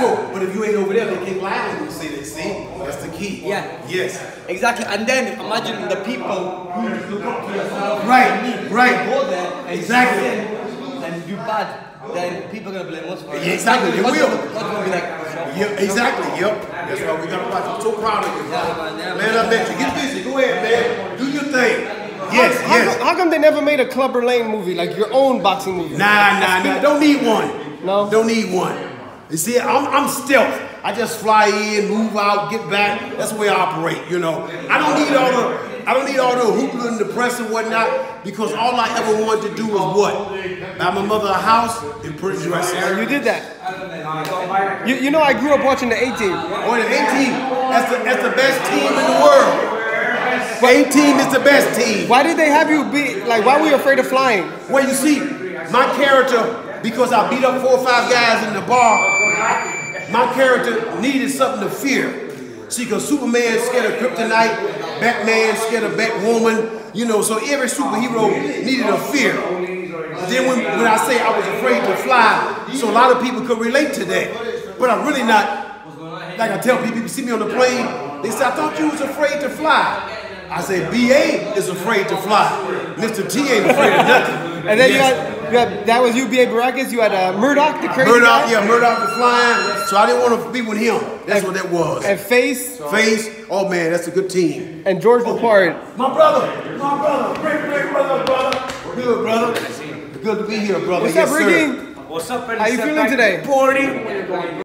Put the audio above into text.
but if you ain't over there, they can't lie on you and say they see. That's the key. Yeah. Yes. Exactly. And then imagine the people who look up to yourself. Right. Go there and Exactly. And do bad. Then people are gonna blame us for it. Yeah, exactly. They will. God's gonna be like, yep. Exactly. Yep. That's why we gotta watch. I'm so proud of you, bro. Man, I bet you. Get busy. Go ahead, man. Do your thing. Yes. How come they never made a Clubber Lane movie, like your own boxing movie? Nah. Don't need one. No? Don't need one. You see, I'm stealth. I just fly in, move out, get back. That's the way I operate, you know. I don't need all the hoopla and the press and whatnot, because all I ever wanted to do was what? Buy my mother a house and put it dresses. You did that. You know, I grew up watching the A-Team. Oh, the A-Team, that's the best team in the world. The A-Team is the best team. Why did they have you be, like, why were you afraid of flying? Well, you see, my character, because I beat up 4 or 5 guys in the bar, my character needed something to fear. See, because Superman scared of kryptonite, Batman scared of Batwoman, you know, so every superhero needed a fear. Then when I say I was afraid to fly, so a lot of people could relate to that. But I'm really not, like I tell people see me on the plane, they say, I thought you was afraid to fly. I say, B.A. is afraid to fly. Mr. T ain't afraid of nothing. And then you had, that was you, B.A. Baracus, you had Murdoch, the crazy guy? Yeah, Murdoch the flying, so I didn't want to be with him. That's what that was. And Face? Oh man, that's a good team. And George LaPard. My brother, great brother. Good, brother. Good to be here, brother. What's up, Ricky? What's up, How you feeling today? 40.